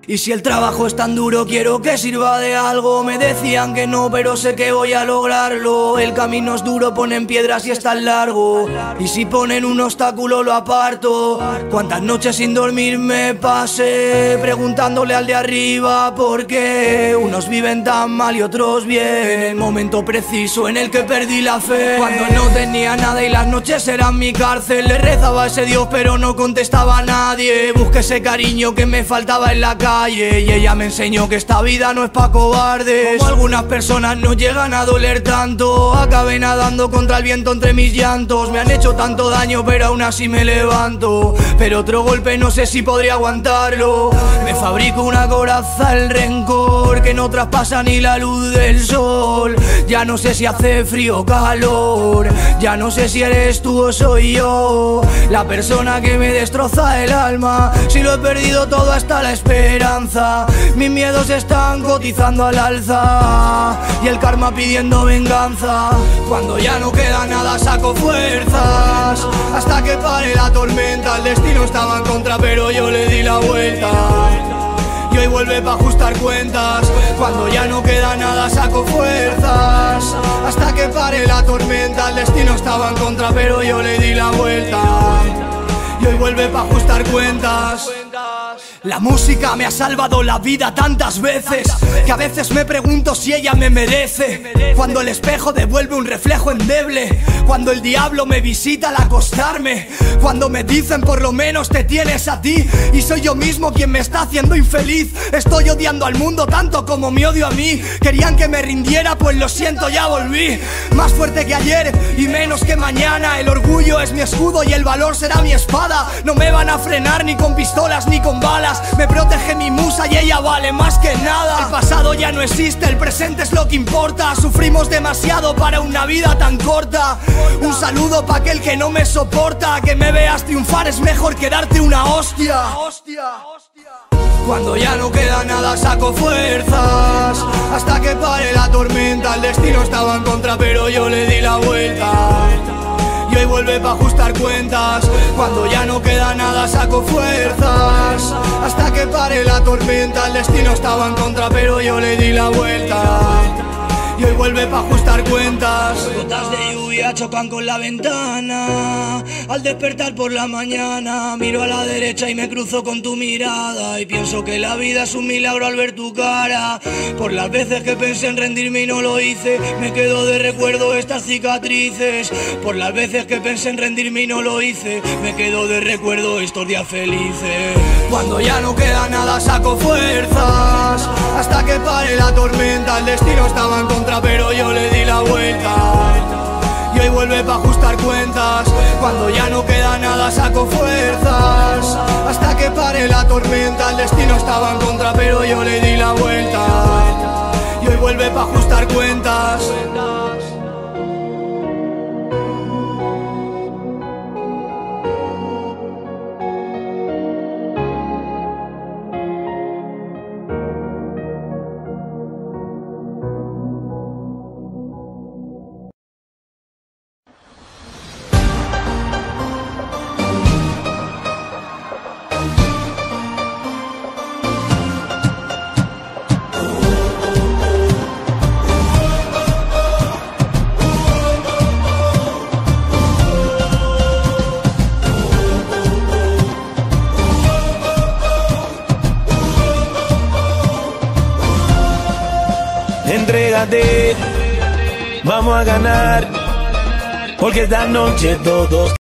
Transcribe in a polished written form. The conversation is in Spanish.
Y si el trabajo es tan duro, quiero que sirva de algo. Me decían que no, pero sé que voy a lograrlo. El camino es duro, ponen piedras y es tan largo. Y si ponen un obstáculo, lo aparto. Cuántas noches sin dormir me pasé preguntándole al de arriba por qué unos viven tan mal y otros bien. El momento preciso en el que perdí la fe, cuando no tenía nada y las noches eran mi cárcel. Le rezaba a ese Dios pero no contestaba a nadie. Busqué ese cariño que me faltaba en la calle y ella me enseñó que esta vida no es pa' cobardes. Como algunas personas no llegan a doler tanto, acabé nadando contra el viento entre mis llantos. Me han hecho tanto daño pero aún así me levanto, pero otro golpe no sé si podría aguantarlo. Me fabrico una coraza el rencor que no traspasa ni la luz del sol. Ya no sé si hace frío o calor, ya no sé si eres tú o soy yo la persona que me destroza el alma. Si lo he perdido todo hasta la esperanza, mis miedos están cotizando al alza y el karma pidiendo venganza. Cuando ya no queda nada saco fuerzas hasta que pare la tormenta. El destino estaba en contra pero yo le di la vuelta y hoy vuelve pa' ajustar cuentas. Cuando ya no queda nada saco fuerzas hasta que pare la tormenta. El destino estaba en contra pero yo le di la vuelta y hoy vuelve pa' ajustar cuentas. La música me ha salvado la vida tantas veces que a veces me pregunto si ella me merece. Cuando el espejo devuelve un reflejo endeble, cuando el diablo me visita al acostarme, cuando me dicen por lo menos te tienes a ti y soy yo mismo quien me está haciendo infeliz. Estoy odiando al mundo tanto como me odio a mí. Querían que me rindiera, pues lo siento, ya volví. Más fuerte que ayer y menos que mañana. El orgullo es mi escudo y el valor será mi espada. No me van a frenar ni con pistolas ni con balas. Me protege mi musa y ella vale más que nada. El pasado ya no existe, el presente es lo que importa. Sufrimos demasiado para una vida tan corta. Un saludo pa' aquel que no me soporta. Que me veas triunfar es mejor que darte una hostia. Cuando ya no queda nada saco fuerzas hasta que pare la tormenta. El destino estaba en contra pero yo le di la vuelta y hoy vuelve pa' ajustar cuentas. Cuando ya no queda nada saco fuerzas hasta que pare la tormenta. El destino estaba en contra pero yo le di la vuelta y hoy vuelve pa' ajustar cuentas. Gotas de lluvia chocan con la ventana al despertar por la mañana. Miro a la derecha y me cruzo con tu mirada y pienso que la vida es un milagro al ver tu cara. Por las veces que pensé en rendirme y no lo hice, me quedo de recuerdo estas cicatrices. Por las veces que pensé en rendirme y no lo hice, me quedo de recuerdo estos días felices. Cuando ya no queda nada saco fuerzas hasta que pare la tormenta. El destino estaba en contra pero yo le di la vuelta y hoy vuelve pa' ajustar cuentas. Cuando ya no queda nada saco fuerzas hasta que pare la tormenta. El destino estaba en contra pero yo le di la vuelta y hoy vuelve pa' ajustar cuentas. Entrégate, vamos a ganar, porque esta noche todos